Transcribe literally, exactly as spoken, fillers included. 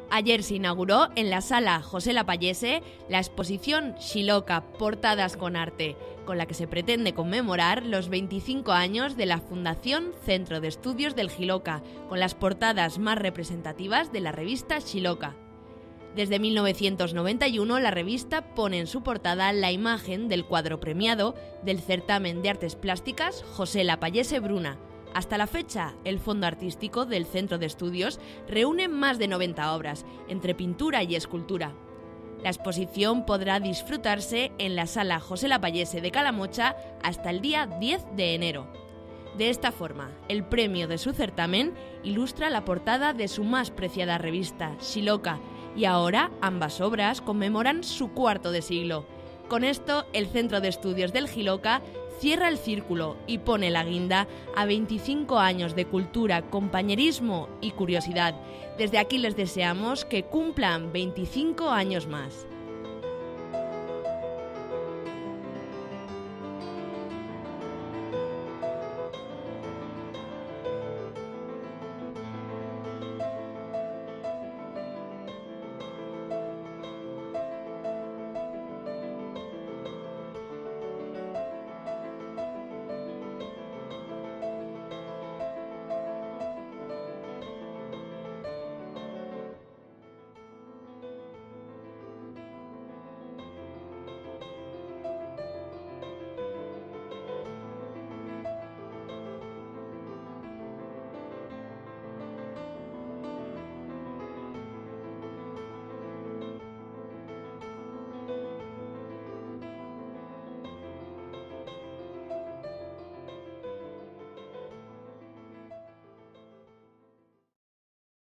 Ayer se inauguró en la Sala José Lapallese la exposición Xiloca, Portadas con Arte, con la que se pretende conmemorar los veinticinco años de la Fundación Centro de Estudios del Xiloca, con las portadas más representativas de la revista Xiloca. Desde mil novecientos noventa y uno, la revista pone en su portada la imagen del cuadro premiado del Certamen de Artes Plásticas José Lapallese Bruna. Hasta la fecha, el fondo artístico del Centro de Estudios reúne más de noventa obras, entre pintura y escultura. La exposición podrá disfrutarse en la Sala José Lapallese de Calamocha hasta el día diez de enero. De esta forma, el premio de su certamen ilustra la portada de su más preciada revista, Xiloca, y ahora ambas obras conmemoran su cuarto de siglo. Con esto, el Centro de Estudios del Xiloca cierra el círculo y pone la guinda a veinticinco años de cultura, compañerismo y curiosidad. Desde aquí les deseamos que cumplan veinticinco años más.